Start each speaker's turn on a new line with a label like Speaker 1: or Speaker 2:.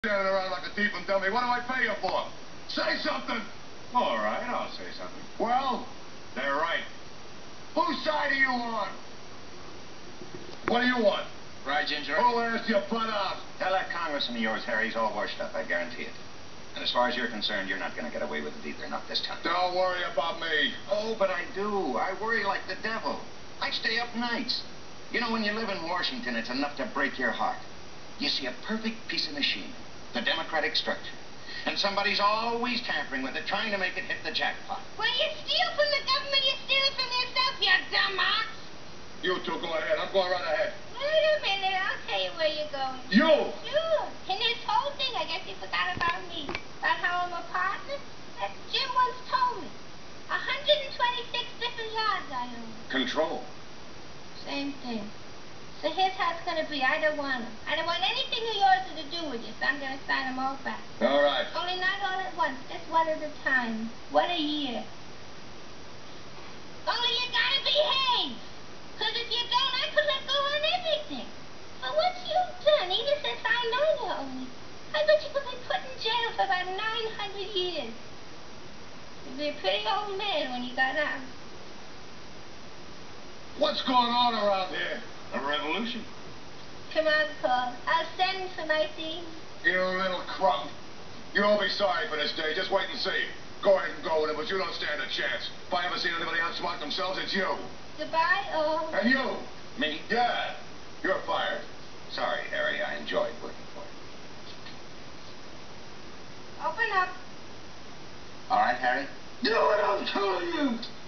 Speaker 1: Standing around like a thief and dummy. What do I pay you for? Say something.
Speaker 2: All right, I'll say something.
Speaker 1: Well,
Speaker 2: They're right.
Speaker 1: whose side are you on? What do you want?
Speaker 2: Right, Ginger?
Speaker 1: Who asked you butt out?
Speaker 2: Tell that congressman of yours, Harry, he's all washed up, I guarantee it. And as far as you're concerned, you're not going to get away with it either, not this time.
Speaker 1: Don't worry about me.
Speaker 2: Oh, but I do. I worry like the devil. I stay up nights. You know, when you live in Washington, it's enough to break your heart. You see a perfect piece of machinery, the democratic structure. And somebody's always tampering with it, trying to make it hit the jackpot.
Speaker 3: When you steal from the government, you steal it from yourself, you dumb ox.
Speaker 1: You two go ahead. I'm going right ahead.
Speaker 3: Wait a minute, I'll tell you where you're going.
Speaker 1: You!
Speaker 3: Sure. In this whole thing, I guess you forgot about me. About how I'm a partner? That Jim once told me. 126 different yards I own.
Speaker 2: Control.
Speaker 3: Same thing. So here's how it's going to be. I don't want them. I don't want anything of yours to do with you, so I'm going to sign them all back.
Speaker 1: All right.
Speaker 3: Only not all at once, just one at a time. One a year. Only you got to behave. Because if you don't, I could let go on everything. But what you've done, even since I know you only, I bet you could be put in jail for about 900 years. You'd be a pretty old man when you got out.
Speaker 1: What's going on around here?
Speaker 2: A revolution.
Speaker 3: Come on, Paul. I'll send for my things.
Speaker 1: You little crumb. You'll be sorry for this day. Just wait and see. Go ahead and go with it, but you don't stand a chance. If I ever seen anybody outsmart themselves, it's you.
Speaker 3: Goodbye, oh.
Speaker 1: And you.
Speaker 2: Me?
Speaker 1: Yeah. You're fired.
Speaker 2: Sorry, Harry. I enjoyed working for you.
Speaker 3: Open up.
Speaker 2: All right, Harry?
Speaker 1: Do what I'm telling you.